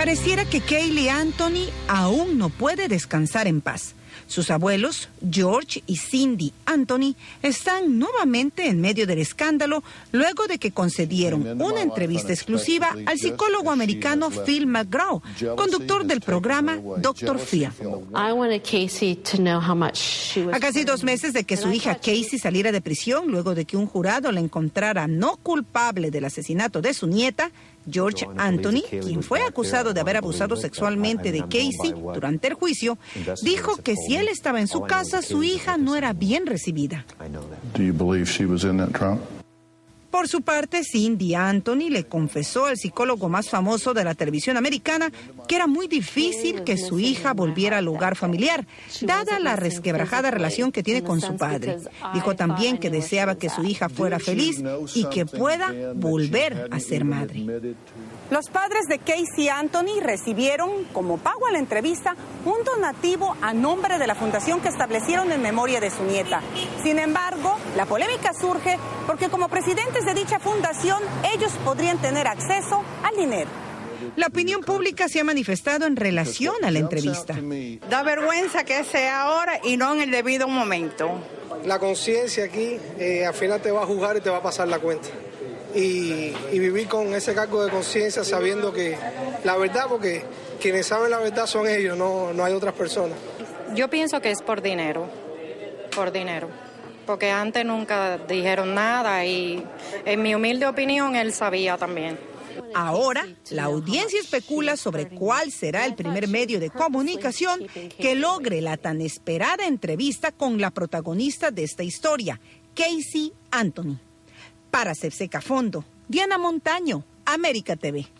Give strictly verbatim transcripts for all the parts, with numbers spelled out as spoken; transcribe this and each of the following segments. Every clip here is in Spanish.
Pareciera que Caylee Anthony aún no puede descansar en paz. Sus abuelos, George y Cindy Anthony, están nuevamente en medio del escándalo luego de que concedieron una entrevista exclusiva al psicólogo americano Phil McGraw, conductor del programa doctor Phil. A casi dos meses de que su hija Casey saliera de prisión, luego de que un jurado la encontrara no culpable del asesinato de su nieta, George Anthony, quien fue acusado de haber abusado sexualmente de Casey durante el juicio, dijo que si él estaba en su casa, su hija no era bien recibida. Por su parte, Cindy Anthony le confesó al psicólogo más famoso de la televisión americana que era muy difícil que su hija volviera al hogar familiar, dada la resquebrajada relación que tiene con su padre. Dijo también que deseaba que su hija fuera feliz y que pueda volver a ser madre. Los padres de Casey Anthony recibieron, como pago a la entrevista, un donativo a nombre de la fundación que establecieron en memoria de su nieta. Sin embargo, la polémica surge porque como presidentes de dicha fundación, ellos podrían tener acceso al dinero. La opinión pública se ha manifestado en relación a la entrevista. Da vergüenza que sea ahora y no en el debido momento. La conciencia aquí eh, al final te va a juzgar y te va a pasar la cuenta. Y, y vivir con ese cargo de conciencia sabiendo que la verdad, porque quienes saben la verdad son ellos, no, no hay otras personas. Yo pienso que es por dinero, por dinero, porque antes nunca dijeron nada y en mi humilde opinión él sabía también. Ahora, la audiencia especula sobre cuál será el primer medio de comunicación que logre la tan esperada entrevista con la protagonista de esta historia, Casey Anthony. Para Cefseca Fondo, Diana Montaño, América T V.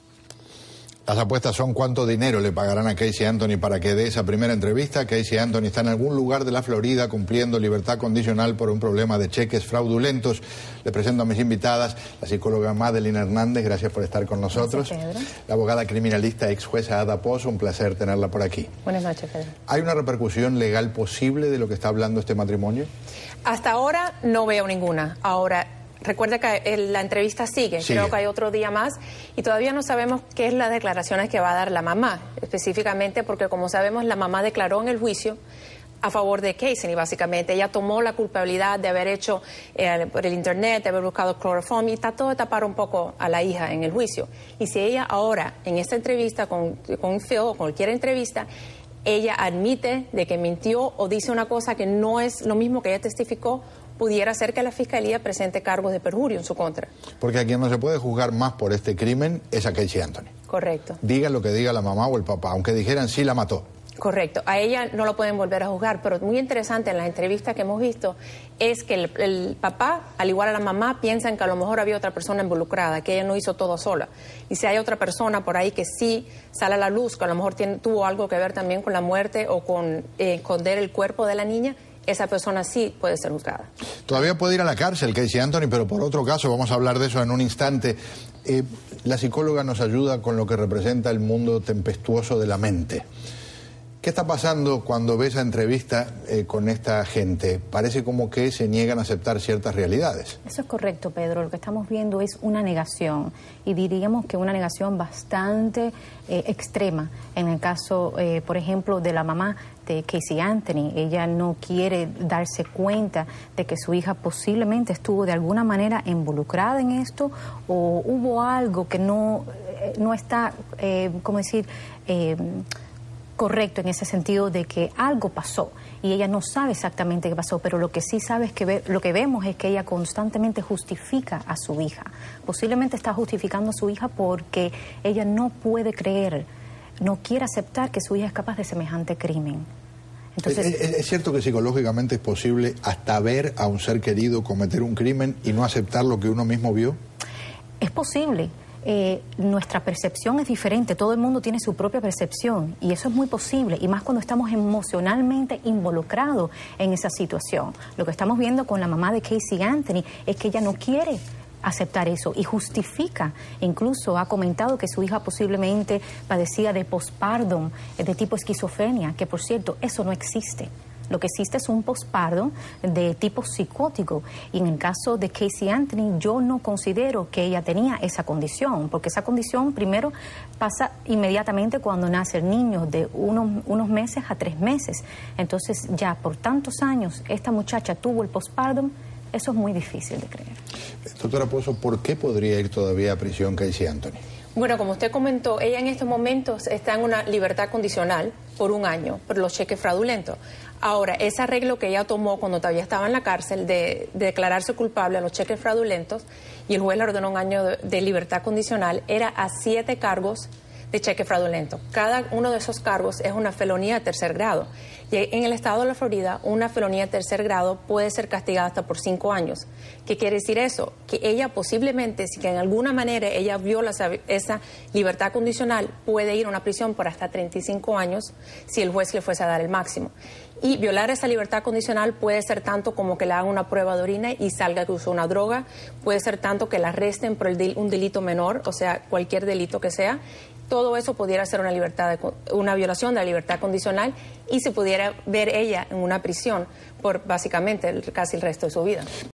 Las apuestas son cuánto dinero le pagarán a Casey Anthony para que dé esa primera entrevista. Casey Anthony está en algún lugar de la Florida cumpliendo libertad condicional por un problema de cheques fraudulentos. Le presento a mis invitadas, la psicóloga Madeline Hernández, gracias por estar con nosotros. Gracias, Pedro. La abogada criminalista ex jueza Ada Pozo, un placer tenerla por aquí. Buenas noches, Pedro. ¿Hay una repercusión legal posible de lo que está hablando este matrimonio? Hasta ahora no veo ninguna. Ahora, recuerda que la entrevista sigue, sigue, creo que hay otro día más y todavía no sabemos qué es las declaraciones que va a dar la mamá, específicamente porque como sabemos la mamá declaró en el juicio a favor de Casey y básicamente ella tomó la culpabilidad de haber hecho eh, por el internet, de haber buscado cloroform y trató de tapar un poco a la hija en el juicio. Y si ella ahora en esta entrevista con, con Phil o cualquier entrevista, ella admite de que mintió o dice una cosa que no es lo mismo que ella testificó, pudiera ser que la Fiscalía presente cargos de perjurio en su contra. Porque a quien no se puede juzgar más por este crimen es a Casey Anthony. Correcto. Diga lo que diga la mamá o el papá, aunque dijeran sí la mató. Correcto. A ella no lo pueden volver a juzgar, pero muy interesante en las entrevistas que hemos visto es que el, el papá, al igual a la mamá, piensan que a lo mejor había otra persona involucrada, que ella no hizo todo sola. Y si hay otra persona por ahí que sí sale a la luz, que a lo mejor tiene, tuvo algo que ver también con la muerte o con eh, esconder el cuerpo de la niña, esa persona sí puede ser juzgada. Todavía puede ir a la cárcel Casey Anthony, pero por otro caso, vamos a hablar de eso en un instante. Eh, la psicóloga nos ayuda con lo que representa el mundo tempestuoso de la mente. ¿Qué está pasando cuando ves esa entrevista eh, con esta gente? Parece como que se niegan a aceptar ciertas realidades. Eso es correcto, Pedro. Lo que estamos viendo es una negación, y diríamos que una negación bastante eh, extrema. En el caso, eh, por ejemplo, de la mamá de Casey Anthony, ella no quiere darse cuenta de que su hija posiblemente estuvo de alguna manera involucrada en esto, o hubo algo que no, eh, no está, eh, ¿cómo decir?, eh, correcto en ese sentido de que algo pasó y ella no sabe exactamente qué pasó, pero lo que sí sabe es que ve, lo que vemos es que ella constantemente justifica a su hija. Posiblemente está justificando a su hija porque ella no puede creer, no quiere aceptar que su hija es capaz de semejante crimen. Entonces, ¿Es, es, es cierto que psicológicamente es posible hasta ver a un ser querido cometer un crimen y no aceptar lo que uno mismo vio? Es posible. Eh, nuestra percepción es diferente, todo el mundo tiene su propia percepción y eso es muy posible, y más cuando estamos emocionalmente involucrados en esa situación. Lo que estamos viendo con la mamá de Casey Anthony es que ella no quiere aceptar eso y justifica, incluso ha comentado que su hija posiblemente padecía de postpartum, de tipo esquizofrenia, que por cierto, eso no existe. Lo que existe es un posparto de tipo psicótico. Y en el caso de Casey Anthony, yo no considero que ella tenía esa condición, porque esa condición primero pasa inmediatamente cuando nace el niño, de unos, unos meses a tres meses. Entonces, ya por tantos años, esta muchacha tuvo el postpartum. Eso es muy difícil de creer. Doctora Pozo, ¿por qué podría ir todavía a prisión Casey Anthony? Bueno, como usted comentó, ella en estos momentos está en una libertad condicional por un año por los cheques fraudulentos. Ahora, ese arreglo que ella tomó cuando todavía estaba en la cárcel de, de declararse culpable a los cheques fraudulentos y el juez le ordenó un año de, de libertad condicional, era a siete cargos de cheque fraudulento. Cada uno de esos cargos es una felonía de tercer grado. Y en el estado de la Florida, una felonía de tercer grado puede ser castigada hasta por cinco años. ¿Qué quiere decir eso? Que ella posiblemente, si que en alguna manera ella viola esa libertad condicional, puede ir a una prisión por hasta treinta y cinco años si el juez le fuese a dar el máximo. Y violar esa libertad condicional puede ser tanto como que le hagan una prueba de orina y salga que usó una droga, puede ser tanto que la arresten por el del, un delito menor, o sea, cualquier delito que sea. Todo eso pudiera ser una libertad de, una violación de la libertad condicional y se pudiera ver ella en una prisión por básicamente el, casi el resto de su vida.